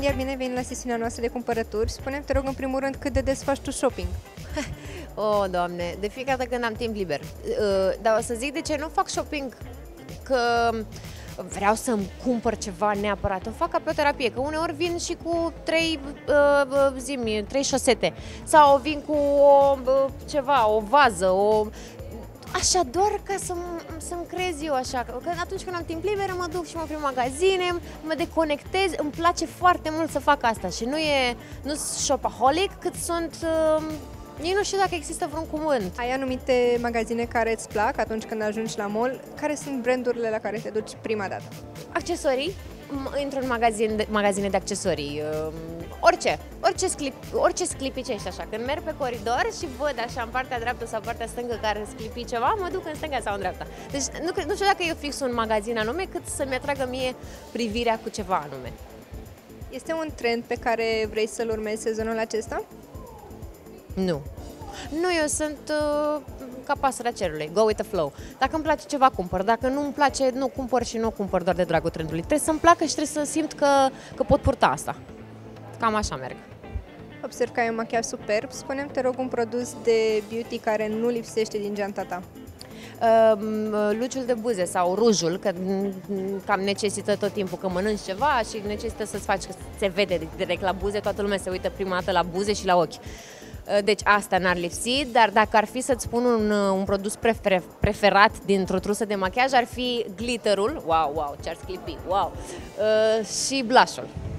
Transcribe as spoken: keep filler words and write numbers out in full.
iar bine ai venit la sesiunea noastră de cumpărături. Spune-mi, te rog, în primul rând, cât de des faci tu shopping? Oh, Doamne, de fiecare dată când am timp liber. Dar o să zic de ce nu fac shopping, că vreau să-mi cumpăr ceva neapărat. O fac ca pe o terapie, că uneori vin și cu trei, uh, zimi, trei șosete. Sau vin cu o, uh, ceva, o vază, o... Așa, doar ca să, să-mi crez eu așa, că atunci când am timp liber mă duc și mă prin magazine, mă deconectez, îmi place foarte mult să fac asta și nu e, nu sunt shopaholic, cât sunt, uh, eu nu știu dacă există vreun cuvânt. Ai anumite magazine care îți plac atunci când ajungi la mall? Care sunt brandurile la care te duci prima dată? Accesorii, intru în magazin de, magazine de accesorii, uh, orice, orice, sclip, orice sclipicești așa. Când merg pe coridor și văd așa în partea dreaptă sau partea stângă care sclipi ceva, mă duc în stânga sau în dreapta. Deci nu, nu știu dacă eu fix un magazin anume, cât să-mi atragă mie privirea cu ceva anume. Este un trend pe care vrei să-l urmezi sezonul acesta? Nu. Nu, eu sunt uh, ca pasărea cerului, go with the flow. Dacă îmi place ceva, cumpăr. Dacă nu îmi place, nu cumpăr și nu cumpăr doar de dragul trendului. Trebuie să-mi placă și trebuie să simt că, că pot purta asta. Cam așa merg. Observ că ai un machiaj superb. Spune-mi, te rog, un produs de beauty care nu lipsește din geanta ta. Uh, luciul de buze sau rujul, că cam necesită tot timpul că mănânci ceva și necesită să-ți faci, că se vede direct la buze, toată lumea se uită prima dată la buze și la ochi. Deci asta n-ar lipsi, dar dacă ar fi să-ți spun un, un produs prefer, preferat dintr-o trusă de machiaj, ar fi glitterul, wow, wow, ce-ar sclipi, wow, uh, și blush-ul.